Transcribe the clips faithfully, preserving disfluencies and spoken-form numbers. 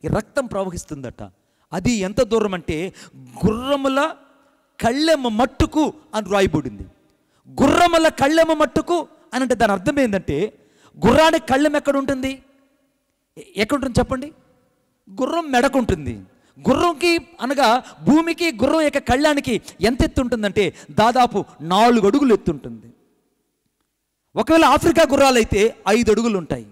ఈ రక్తం ప్రవహిస్తుందట. అది ఎంత దూరం అంటే గుర్రముల కళ్ళెమ్మ మట్టుకు అని రాయబడింది. గుర్రముల కళ్ళెమ్మ మట్టుకు అని అంటే దాని అర్థం ఏంటంటే, గుర్రానికి కళ్ళెం ఎక్కడ ఉంటుంది? ఎక్కడ ఉంటుంది చెప్పండి? గుర్రం మెడకుంటుంది. గుర్రంకి అనగా భూమికి గుర్రం యొక్క కళ్ళానికి ఎంత ఎత్తు ఉంటుందంటే దాదాపు నాలుగు అడుగులు ఎత్తుంటుంది. ఒకవేళ ఆఫ్రికా గుర్రాలైతే ఐదు అడుగులు ఉంటాయి.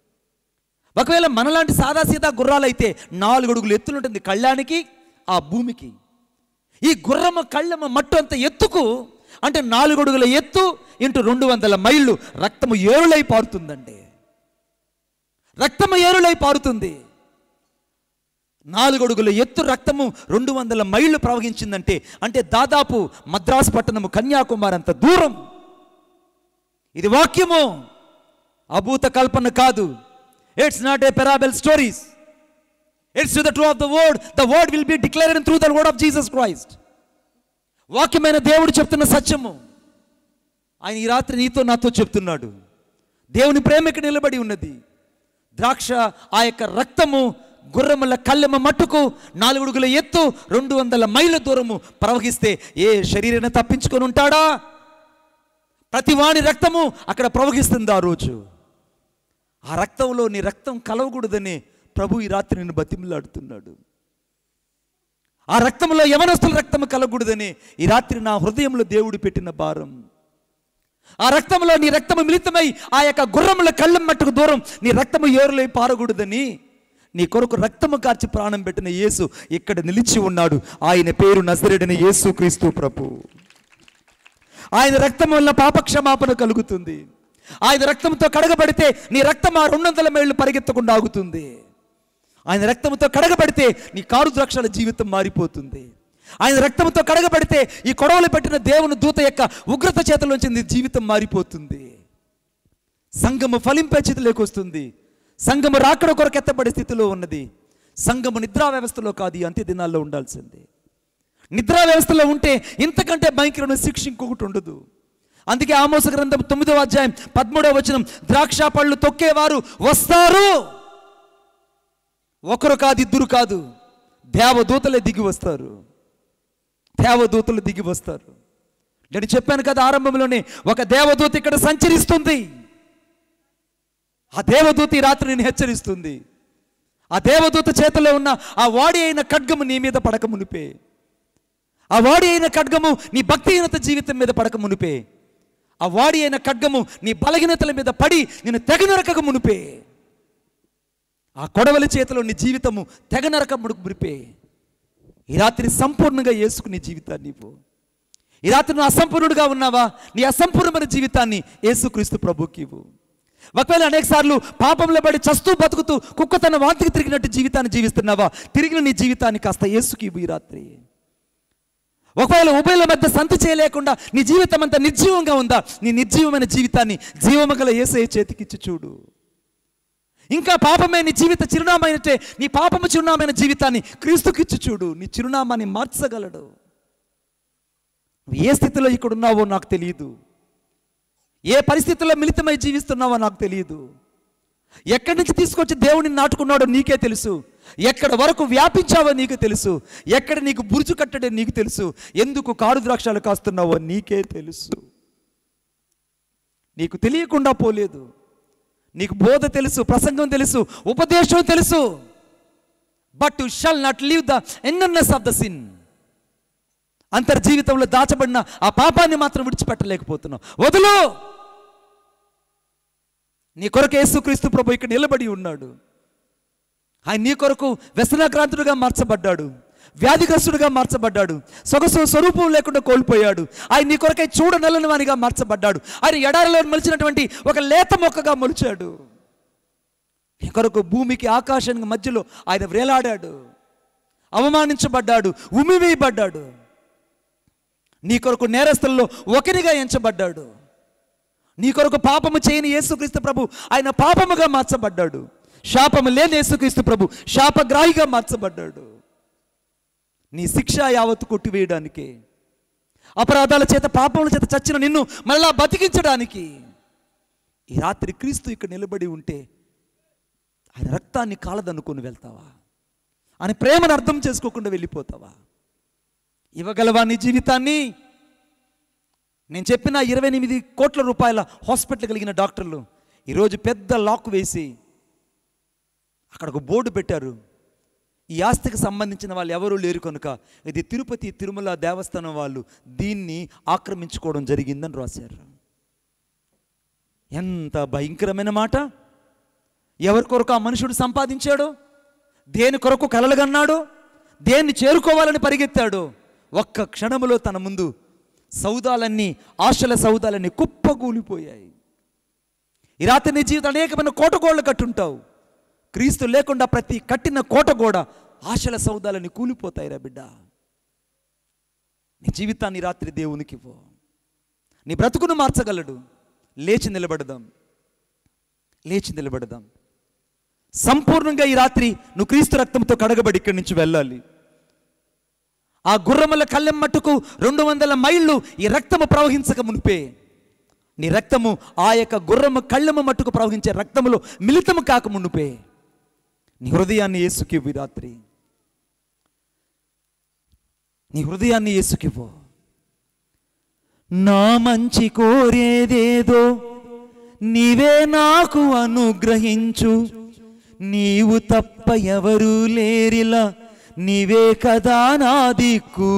ఒకవేళ మనలాంటి సాదాసీదా గుర్రాలైతే నాలుగు అడుగులు ఎత్తులుంటుంది కళ్ళానికి, ఆ భూమికి. ఈ గుర్రము కళ్ళెమ్మ మట్టు అంత ఎత్తుకు అంటే నాలుగు అడుగుల ఎత్తు ఇంటూ రెండు వందల మైళ్ళు రక్తము ఏరులై పారుతుందండి. రక్తము ఏరులై పారుతుంది. నాలుగు అడుగుల ఎత్తు రక్తము రెండు వందల మైళ్ళు ప్రవహించిందంటే అంటే దాదాపు మద్రాసు పట్టణము కన్యాకుమారి అంత దూరం. ఇది వాక్యము, అభూత కల్పన కాదు. It's not a parable stories. It's to the true of the word. The word will be declared through the word of Jesus Christ. వాక్యమైన దేవుడు చెప్తున్న సత్యము. ఆయన ఈ రాత్రి నీతో నాతో చెప్తున్నాడు. దేవుని ప్రేమ ఇక్కడ నిలబడి ఉన్నది. ద్రాక్ష ఆ యొక్క రక్తము గుర్రముల కళ్ళెమ్మ మట్టుకు నాలుగు అడుగుల ఎత్తు రెండు వందల మైళ్ళ దూరము ప్రవహిస్తే ఏ శరీరాన్ని తప్పించుకొని ఉంటాడా? ప్రతి వాని రక్తము అక్కడ ప్రవహిస్తుంది ఆ రోజు. ఆ రక్తంలో నీ రక్తం కలవకూడదని ప్రభు ఈ రాత్రి నిన్ను బతిమలాడుతున్నాడు. ఆ రక్తంలో యవనస్తుల రక్తము కలగకూడదని ఈ రాత్రి నా హృదయంలో దేవుడు పెట్టిన భారం. ఆ రక్తంలో నీ రక్తము మిళితమై ఆ యొక్క గుర్రముల కళ్ళెం మట్టుకు దూరం నీ రక్తము ఏరులై పారకూడదని నీ కొరకు రక్తము కార్చి ప్రాణం పెట్టిన యేసు ఇక్కడ నిలిచి ఉన్నాడు. ఆయన పేరు నజరేయుడైన యేసు క్రీస్తు ప్రభు. ఆయన రక్తం వల్ల పాపక్షమాపణ కలుగుతుంది. ఆయన రక్తంతో కడగబడితే నీ రక్తం ఆ రెండు వందల మైళ్ళు పరిగెత్తకుండా ఆగుతుంది. ఆయన రక్తంతో కడగబడితే నీ కారు ద్రాక్షల జీవితం మారిపోతుంది. ఆయన రక్తంతో కడగబడితే ఈ కొడవలు పెట్టిన దేవుని దూత యొక్క ఉగ్రత చేతలోంచి నీ జీవితం మారిపోతుంది. సంఘము ఫలింపే స్థితిలోకి వస్తుంది. సంఘము రాకడ కొరకు ఎత్తబడే స్థితిలో ఉన్నది. సంఘము నిద్రా వ్యవస్థలో కాదు, అంత్య దినాల్లో ఉండాల్సిందే. నిద్రా వ్యవస్థలో ఉంటే ఇంతకంటే భయంకరమైన శిక్ష ఇంకొకటి ఉండదు. అందుకే ఆమోస గ్రంథం తొమ్మిదవ అధ్యాయం పదమూడవ వచనం, ద్రాక్ష పళ్ళు తొక్కేవారు వస్తారు. ఒకరు కాదు, ఇద్దరు కాదు, దేవదూతలే దిగి వస్తారు. దేవదూతలు దిగి వస్తారు. నేను చెప్పాను కదా ఆరంభంలోనే, ఒక దేవదూత ఇక్కడ సంచరిస్తుంది. ఆ దేవదూత ఈ రాత్రి నేను హెచ్చరిస్తుంది. ఆ దేవదూత చేతిలో ఉన్న ఆ వాడి అయిన ఖడ్గము నీ మీద పడక మునిపే, ఆ వాడి అయిన ఖడ్గము నీ భక్తిహీనత జీవితం మీద పడక మునిపే, ఆ వాడి అయిన ఖడ్గము నీ బలహీనతల మీద పడి నేను తెగ నరకక మునిపే, ఆ కొడవలి చేతిలో నీ జీవితము తెగ నరక మునిపే ఈ రాత్రి సంపూర్ణంగా యేసుకు నీ జీవితాన్ని ఇవ్వు. ఈ రాత్రి నువ్వు అసంపూర్ణుడుగా ఉన్నావా? నీ అసంపూర్ణమైన జీవితాన్ని యేసుక్రీస్తు ప్రభుకి ఇవ్వు. ఒకవేళ అనేక సార్లు పాపంలో పడి చస్తూ బతుకుతూ కుక్క తన వాంతికి తిరిగినట్టు జీవితాన్ని జీవిస్తున్నావా? తిరిగిన నీ జీవితాన్ని కాస్త యేసుకి ఇవ్వు ఈ రాత్రి. ఒకవేళ ఉభయల మధ్య సంతి చేయలేకుండా నీ జీవితం అంతా నిర్జీవంగా ఉందా? నీ నిర్జీవమైన జీవితాన్ని జీవము గల యేసయ్య చేతికిచ్చి చూడు. ఇంకా పాపమే నీ జీవిత చిరునామైనట్టే నీ పాపము చిరునామైన జీవితాన్ని క్రీస్తుకిచ్చి చూడు. నీ చిరునామాని మార్చగలడు. నువ్వు ఏ స్థితిలో ఇక్కడ ఉన్నావో నాకు తెలియదు. ఏ పరిస్థితుల్లో మిళితమై జీవిస్తున్నావో నాకు తెలియదు. ఎక్కడి నుంచి తీసుకొచ్చి దేవుడిని నాటుకున్నాడో నీకే తెలుసు. ఎక్కడ వరకు వ్యాపించావో నీకు తెలుసు. ఎక్కడ నీకు బురుజు కట్టడో నీకు తెలుసు. ఎందుకు కారు ద్రాక్షాలు కాస్తున్నావో నీకే తెలుసు. నీకు తెలియకుండా పోలేదు. నీకు బోధ తెలుసు, ప్రసంగం తెలుసు, ఉపదేశం తెలుసు. But you shall not leave the ness of the sin. అంతర్జీవితంలో దాచబడిన ఆ పాపాన్ని మాత్రం విడిచిపెట్టలేకపోతున్నావు. వదులు. నీ కొరకు యేసుక్రీస్తు ప్రభు ఇక్కడ నిలబడి ఉన్నాడు. ఆయన నీ కొరకు వ్యసనాక్రాంతుడుగా మార్చబడ్డాడు, వ్యాధిగ్రస్తుడుగా మార్చబడ్డాడు, సొగసు స్వరూపం లేకుండా కోల్పోయాడు. ఆయన నీ కొరకై చూడనల్లని వానిగా మార్చబడ్డాడు. ఆయన ఎడారిలో మొలిచినటువంటి ఒక లేత మొక్కగా మొలిచాడు. నీ కొరకు భూమికి ఆకాశానికి మధ్యలో ఆయన వేలాడాడు. అవమానించబడ్డాడు, ఉమ్మివేయబడ్డాడు. నీ కొరకు నేరస్తుల్లో ఒకరిగా ఎంచబడ్డాడు. నీ కొరకు పాపము చేయని యేసుక్రీస్తు ప్రభు ఆయన పాపముగా మార్చబడ్డాడు. శాపము లేని యేసుక్రీస్తు ప్రభు శాపగ్రాహిగా మార్చబడ్డాడు. నీ శిక్ష యావత్తు కొట్టివేయడానికి, అపరాధాల చేత పాపముల చేత చచ్చిన నిన్ను మళ్ళా బతికించడానికి ఈ రాత్రి క్రీస్తు ఇక్కడ నిలబడి ఉంటే ఆయన రక్తాన్ని కాలదనుకొని వెళ్తావా? అని ప్రేమను అర్థం చేసుకోకుండా వెళ్ళిపోతావా? ఇవ్వగలవా నీ జీవితాన్ని? నేను చెప్పిన ఇరవై ఎనిమిది కోట్ల రూపాయల హాస్పిటల్ కలిగిన డాక్టర్లు ఈరోజు పెద్ద లాక్ వేసి అక్కడ ఒక బోర్డు పెట్టారు, ఈ ఆస్తికి సంబంధించిన వాళ్ళు ఎవరూ లేరు కనుక ఇది తిరుపతి తిరుమల దేవస్థానం వాళ్ళు దీన్ని ఆక్రమించుకోవడం జరిగిందని రాశారు. ఎంత భయంకరమైన మాట! ఎవరి కొరకు ఆ మనుషుడు సంపాదించాడో, దేని కొరకు కలలుగన్నాడో, దేన్ని చేరుకోవాలని పరిగెత్తాడో, ఒక్క క్షణములో తన ముందు సౌదాలన్నీ, ఆశల సౌదాలన్నీ కుప్పగూలిపోయాయి. ఈ రాత్రి నీ జీవితం అనేకమైన కోటగోడలు కట్టుంటావు. క్రీస్తు లేకుండా ప్రతి కట్టిన కోటగోడ, ఆశల సౌదాలని కూలిపోతాయిరా బిడ్డ. నీ జీవితాన్ని రాత్రి దేవునికి ఇవ్వు. నీ బ్రతుకును మార్చగలడు. లేచి నిలబడదాం, లేచి నిలబడదాం. సంపూర్ణంగా ఈ రాత్రి నువ్వు క్రీస్తు రక్తంతో కడగబడి ఇక్కడి నుంచి వెళ్ళాలి. ఆ గుర్రముల కళ్ళెం మట్టుకు రెండు వందల మైళ్ళు ఈ రక్తము ప్రవహించక మునిపే నీ రక్తము ఆ యొక్క గుర్రము కళ్ళెము మట్టుకు ప్రవహించే రక్తములో మిళితము కాక మునిపే నీ హృదయాన్ని యేసుకివ్వు. రాత్రి నీ హృదయాన్ని యేసుకివ్వు. నా మంచి కోరేదేదో నీవే నాకు అనుగ్రహించు, నీవు తప్ప ఎవరు లేరిలా, నీవే కదా నా దిక్కు.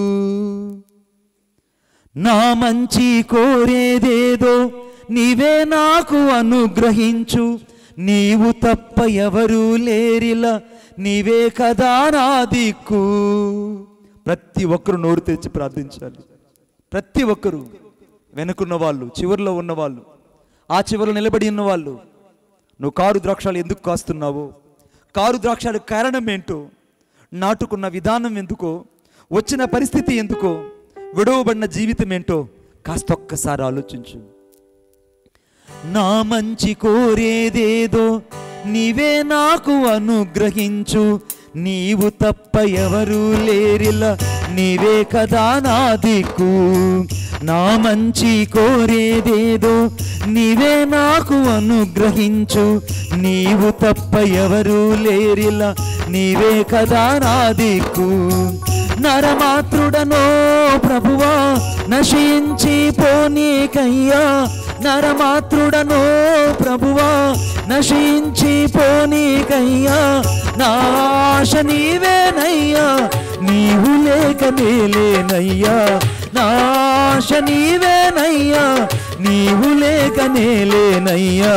నా మంచి కోరేదేదో నీవే నాకు అనుగ్రహించు, నీవు తప్ప ఎవరు లేరిలా, నీవే కదా నా దిక్కు. ప్రతి ఒక్కరు నోరు తెచ్చి ప్రార్థించాలి. ప్రతి ఒక్కరు, వెనుకున్న వాళ్ళు, చివరిలో ఉన్నవాళ్ళు, ఆ చివరిలో నిలబడి ఉన్నవాళ్ళు, నువ్వు కారు ద్రాక్షాలు ఎందుకు కాస్తున్నావో, కారు ద్రాక్షాలు కారణం ఏంటో, నాటుకున్న విధానం ఎందుకో, వచ్చిన పరిస్థితి ఎందుకో, విడవబడిన జీవితం ఏంటో కాస్త ఒక్కసారి ఆలోచించు. నా మంచి కోరేదేదో నీవే నాకు అనుగ్రహించు, నీవు తప్ప ఎవరు లేరిలా, నీవే కదా నా దిక్కు. నా మంచి కోరేదేదో నీవే నాకు అనుగ్రహించు, నీవు తప్ప ఎవరు లేరిలా, నీవే కదా నా దిక్కు. నరమాతృడనో ప్రభువా నశించి పోనీకయ్యా, నరమాతృడనో ప్రభువా నశించి పోనీకయ్యా, నా ఆశ నీవేనయ్యా, నీవు లేక నేలేనయ్యా, నా ఆశ నీవేనయ్యా, నీవు లేక నేలేనయ్యా.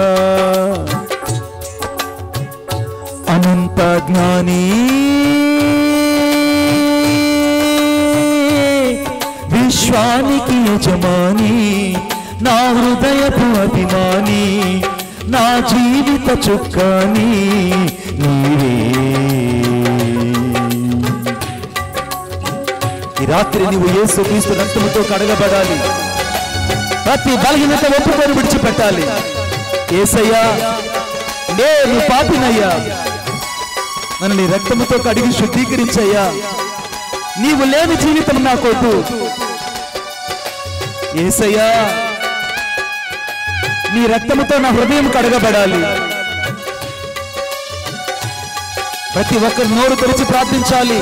అనంత జ్ఞాని విశ్వానికి యజమాని, నా హృదయపు అభిమాని, నా జీవిత చుక్కాని నీవే. ఈ రాత్రి నువ్వు యేసుక్రీస్తు రక్తముతో కడగబడాలి. ప్రతి బలహీనత ఒప్పుకొని విడిచిపెట్టాలి. యేసయ్యా నేను పాపినయ్యా, నన్ను నీ రక్తముతో కడిగి శుద్ధీకరించయ్యా, నీవు లేని జీవితం నాకొద్దు. యేసయ్యా నీ రక్తముతో నా హృదయం కడగబడాలి. ప్రతి ఒక్కరు నోరు తెరిచి ప్రార్థించాలి.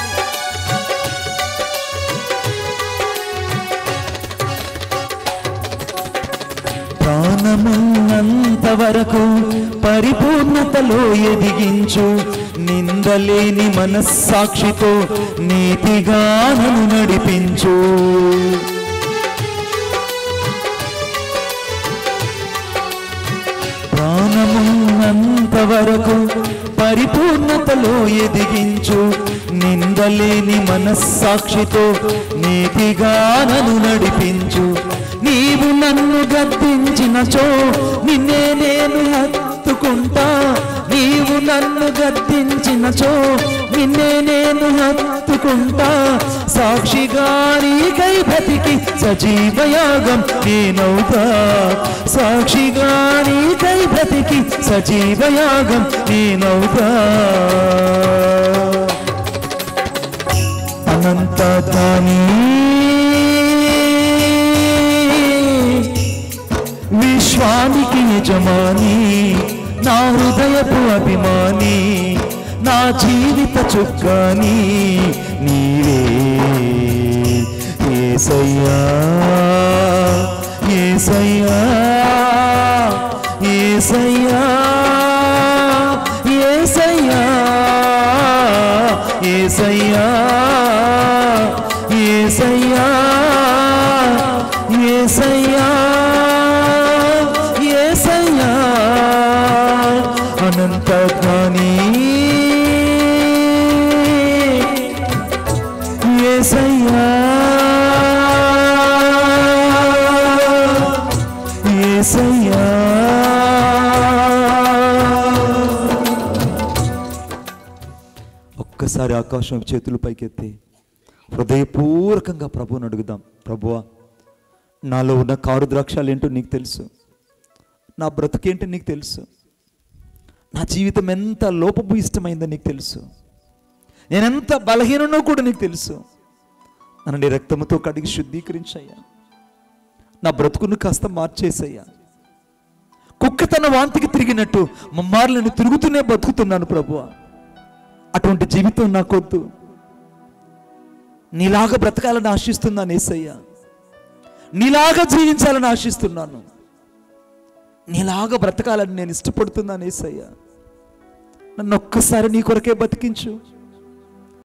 ప్రాణమున్నంత వరకు పరిపూర్ణతలో ఎదిగించు, నిందలేని మనస్సాక్షితో నీతిగా నన్ను నడిపించు. ప్రాణమున్నంత వరకు పరిపూర్ణతలో ఎదిగించు, నిందలేని మనస్సాక్షితో నీతిగా నన్ను నడిపించు. నీవు నన్ను గద్దించినచో నిన్నే నేను హత్తుకుంటా, నీవు నన్ను గద్దించినచో నిన్నే నేను హత్తుకుంటా. సాక్షిగా నీకై బ్రతికి సజీవయాగం నేనవుతా, సాక్షిగా నీకై బ్రతికి సజీవయాగం నేనవుతా. అనంత జ్ఞాని విశ్వానికి యజమాని, నా హృదయపు అభిమాని, నా జీవిత చుక్కాని నీవే యేసయ్యా యేసయ్యా యేసయ్యా యేసయ్యా యేసయ్యా యేసయ్యా యేసయ్యా యేసయ్యా అనంత జ్ఞాని యేసయ్యా యేసయ్యా. ఒక్కసారి ఆకాశం చేతులు పైకెత్తి హృదయపూర్వకంగా ప్రభువుని అడుగుదాం. ప్రభువా, నాలో ఉన్న కారు ద్రాక్షాలు ఏంటో నీకు తెలుసు, నా బ్రతుకేంటో నీకు తెలుసు, నా జీవితం ఎంత లోపభూయిష్టమైందో నీకు తెలుసు, నేనెంత బలహీననో కూడా నీకు తెలుసు. నన్ను నీ రక్తముతో కడిగి శుద్ధీకరించయ్యా, నా బ్రతుకును కాస్త మార్చేసయ్యా. కుక్క తన వాంతికి తిరిగినట్టు మమ్మార్లు నేను తిరుగుతూనే బతుకుతున్నాను ప్రభువా. అటువంటి జీవితం నాకొద్దు. నీలాగా బ్రతకాలని ఆశిస్తున్నాను యేసయ్యా, నీలాగా జీవించాలని ఆశిస్తున్నాను, నీలాగా బ్రతకాలని నేను ఇష్టపడుతున్నాను యేసయ్యా. నన్ను ఒక్కసారి నీ కొరకే బతికించు.